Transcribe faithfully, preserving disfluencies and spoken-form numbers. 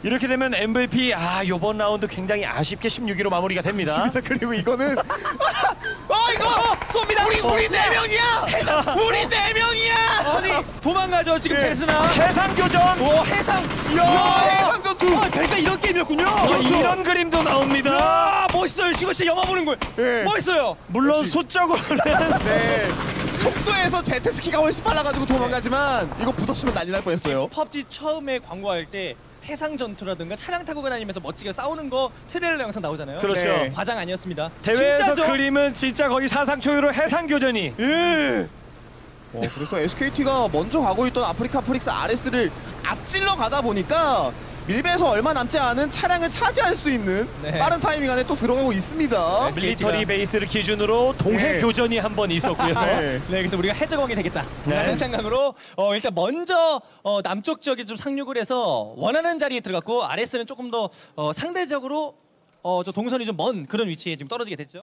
이렇게 되면 엠브이피 아 이번 라운드 굉장히 아쉽게 십육 위로 마무리가 됩니다. 그리고 이거는 어 이거 어, 쏩니다. 우리 우리 네 명이야. 우리 네 명이야. 아니 도망가죠 지금 예. 제스나. 해상교전. 오 해상. 야 해상 전투. 아, 그러니까 이런 게임이었군요. 어, 이런 그림도 나옵니다. 아 멋있어요. 시거 씨 영화 보는 거. 예. 멋있어요. 물론 역시. 수적으로는 네. 속도에서 제트스키가 훨씬 빨라가지고 도망가지만 이거 붙었으면 난리 날 뻔했어요. 펍지 처음에 광고할 때 해상 전투라든가 차량 타고 다니면서 멋지게 싸우는 거 트레일러 영상 나오잖아요. 그렇죠. 네. 과장 아니었습니다. 대회에서 진짜죠? 그림은 진짜 거의 사상 초유로 해상교전이. 예. 어, 그래서 에스케이티가 먼저 가고 있던 아프리카 프릭스 아르에스를 앞질러 가다 보니까 밀배에서 얼마 남지 않은 차량을 차지할 수 있는 네. 빠른 타이밍 안에 또 들어가고 있습니다. 네. 밀리터리 베이스를 기준으로 동해 네. 교전이 한 번 있었고요. 네. 네, 그래서 우리가 해적왕이 되겠다 네. 라는 생각으로 어, 일단 먼저 어, 남쪽 지역에 좀 상륙을 해서 원하는 자리에 들어갔고 아레스는 조금 더 어, 상대적으로 어, 저 동선이 좀 먼 그런 위치에 좀 떨어지게 됐죠.